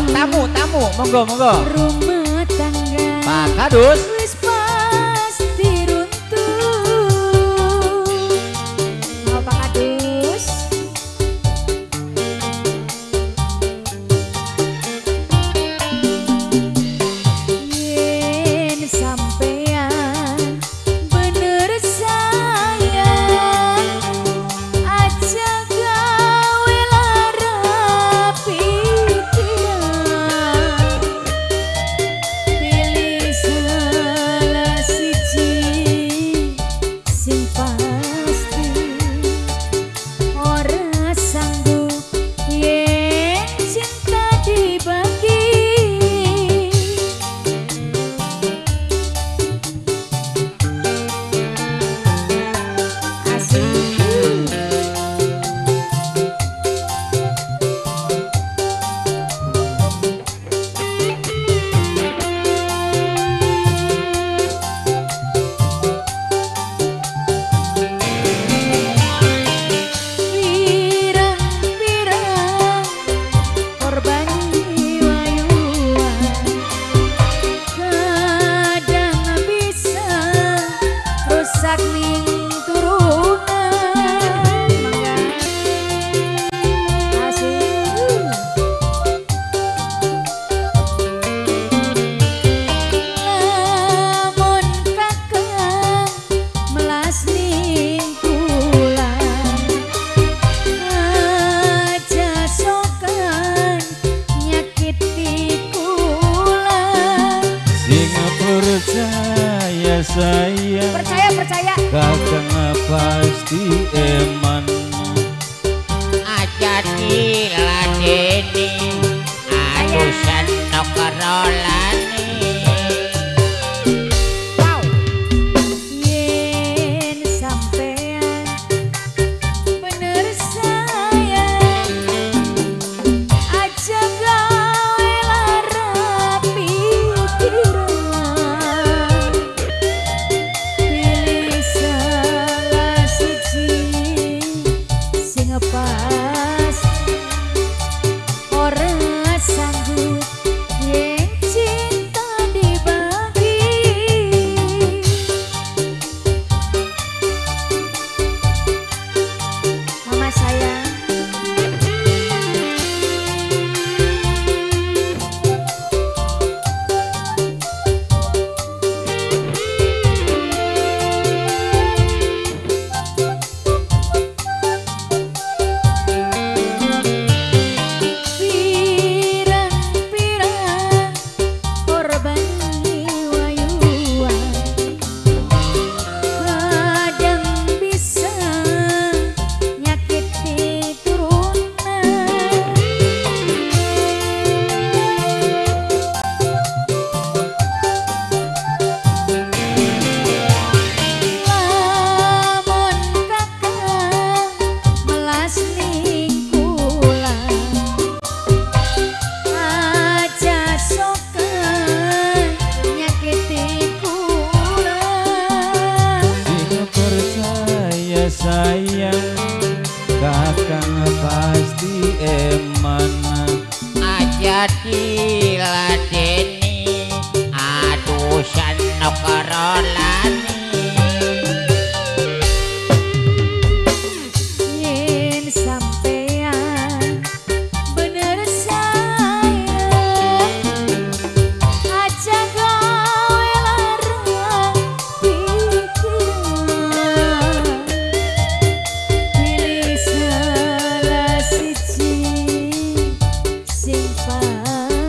tamu, monggo monggo. Rumah tangga Pak Kadus. wis pasti runtuh. Mau Pak Kadus? Yen sampean bener sayang, aja gawe lara pikiran. Pilih salah siji sing pasti, ora sanggup yen cinta dibagi. Asik. Pirang-pirang korban wayuan, kadang bisa rusak ning turunan. Asik. Lamun kakang melas ning tulang, aja sokan nyakiti kula. Sing percaya sayang, Percaya. kakang pasti eman. Aja diladeni adusan nokerolani. Wow. Yen sampean bener sayang, aja gawe lara pikiran. Pilih salah siji sing pas, ora sanggup yen cinta dibagi. Mama sayang. Pirang-pirang korban wayuan, kadang bisa nyakiti turunan. Lamun kakang melas ning kulang, aja sokan nyakiti kula. Sing percaya sayang, kakang pasti eman. Aja diladeni adusan nokerolani. Yen sampean bener sayang, aja gawe lara pikiran. Pilih salah siji sing pas,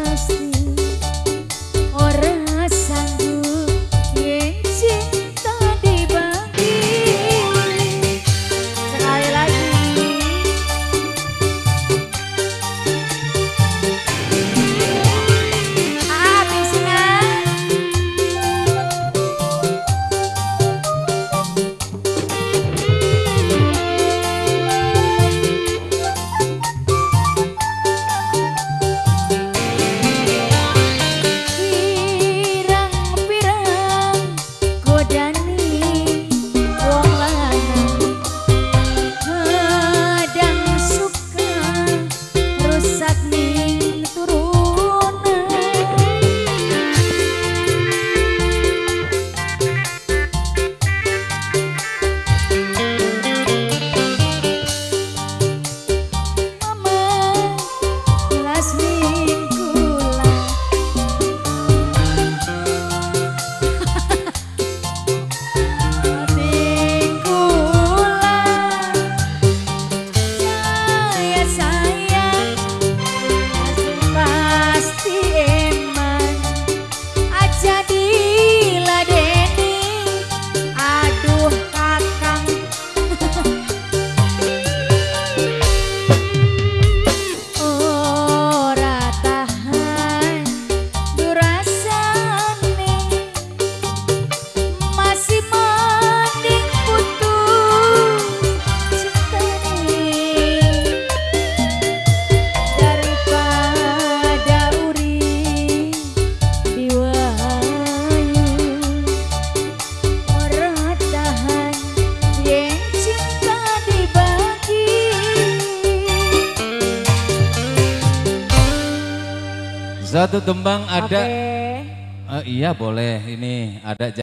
Satu tembang ada. Oke. Iya boleh, ini ada